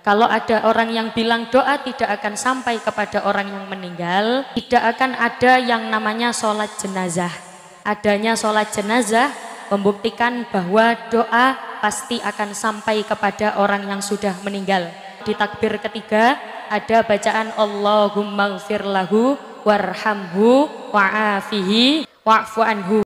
Kalau ada orang yang bilang doa tidak akan sampai kepada orang yang meninggal, tidak akan ada yang namanya sholat jenazah. Adanya sholat jenazah membuktikan bahwa doa pasti akan sampai kepada orang yang sudah meninggal. Di takbir ketiga ada bacaan Allahumma gfir lahu warhamhu wa'afihi wa'fu anhu.